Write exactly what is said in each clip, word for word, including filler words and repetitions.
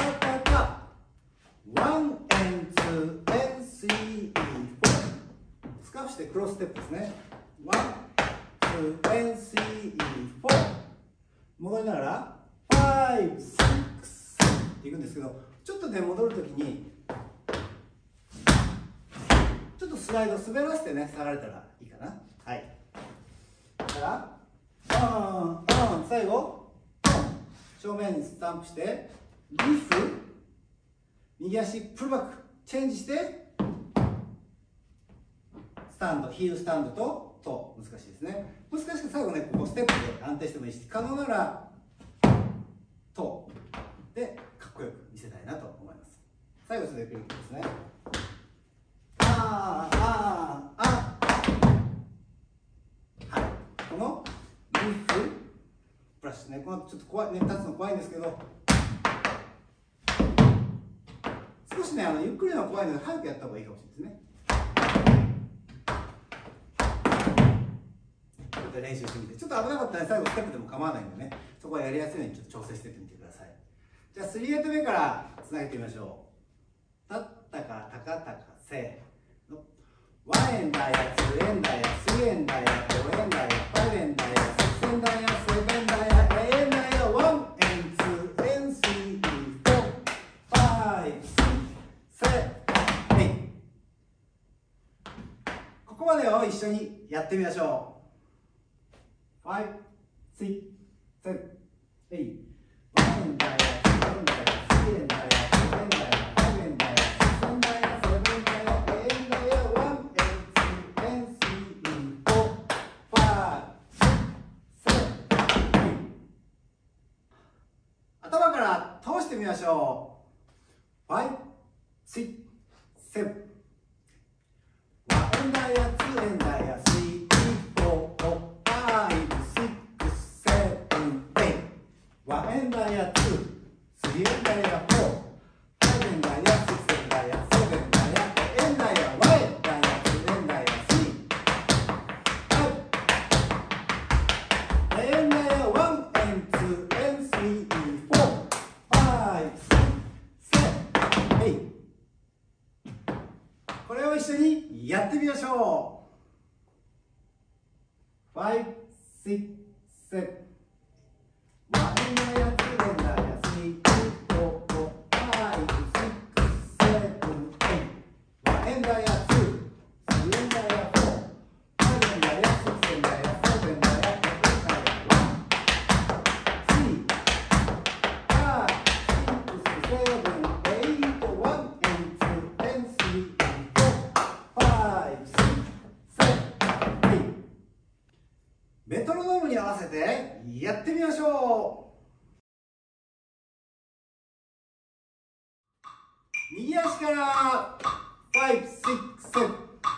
タタワンエンツーエンスリーフォースカーフしてクロスステップですね。ワンツーエンスリーフォー戻りながらファイブシックスっていくんですけど、ちょっとね戻るときにちょっとスライド滑らせてね下がれたらいいかな。はい。だからうんうん最後正面にスタンプしてリフ右足プルバックチェンジしてスタンドヒールスタンドとと難しいですね。難しく最後ねここステップで安定してもいいし、可能ならとでかっこよく見せたいなと思います。最後ちょっとゆっくりですね。あーあーあーはい、このリフプラスね、このちょっと怖いね、立つの怖いんですけど、少しねあのゆっくりの怖いので早くやった方がいいかもしれないですね。ちょっと練習してみて、ちょっと危なかったら最後ステップでも構わないんでね、そこはやりやすいようにちょっと調整してみてください。じゃあスリーエイト目からつなげてみましょう。立ったか高々せーの、ワンエンだよ、ツーエンだよ、スリーエンだよ、フォーエンだよ、ファイブエンだよ、シックスエンだよ、セブンだよ、エイエンだよ、ワンエンツー一緒にやってみましょう。ご、ろく、なな、はち、ワン円だよ、ツー円だよ、スリー円だよ、フォー円だよ、ファイブ円だよ、シックス円だよ、セブン円だよ、エイト円だよ、ワン円、ツー円、スリー円、フォー、ファイブ、シックス、セブン、エイト、頭から通してみましょう。ご、ろく、なな、セブン、ワン円だよ、ツー円だよ、スリー、フォー、ファイブ、シックス、セブン、エイト、ワン円だよ、ツー、スリー円だよ、フォー、ファイブ円だよ、シックス円だよ、セブン円だよ、エイト円だよ、ワン円だよ、ツー円だよ、スリー、ファイブ、円だよ、ワン円、ツー円、スリー、フォー、ファイブ、シックス、セブン、エイト。これを一緒にやってみましょう。ご、ろく、なな、セブン、ワン円だよ、ツー円だよ、スリー、フォー、ファイブ、シックス、セブン、エイト、ワン円だよ、ツー、スリー円だよ、フォー、ファイブ円だよ、シックス円だよ、セブン円だよ、エイト円だよ、ワン、スリー、ファイブ、シックス、セブン、エイト、ワン円、ツー円、スリー円、フォー、ファイブ、シックス、セブン、エイト。メトロノームに合わせてやってみましょう。右足からご、ろく、なな、セブン、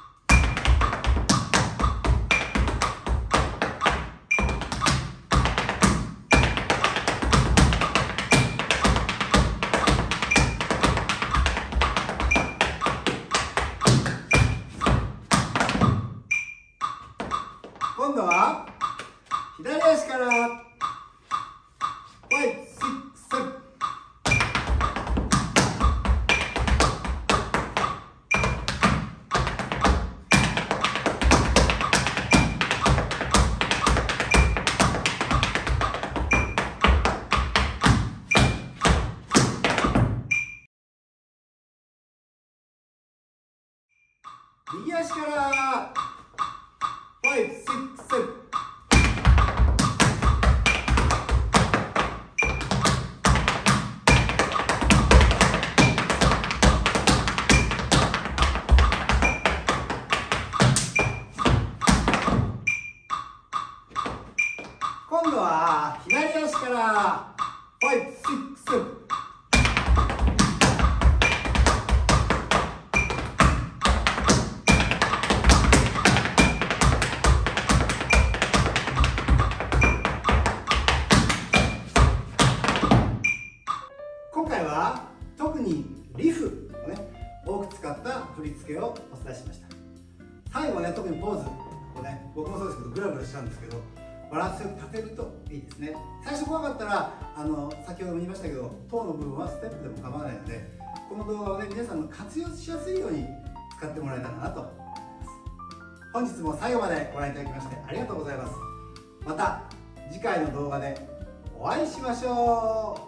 今度は左足からご、ろく、なな、セブン、右足からご、ろく、なな、セブン、今度は左足からご、ろく、なな、セブン、今回は特にリフをね多く使った振り付けをお伝えしました。最後ね、特にポーズをね、僕もそうですけどグラグラしたんですけど、バランスよく立てるといいですね。最初怖かったらあの先ほども言いましたけど、トーの部分はステップでも構わないので、この動画をね皆さんの活用しやすいように使ってもらえたらなと思います。本日も最後までご覧いただきましてありがとうございます。また次回の動画でお会いしましょう。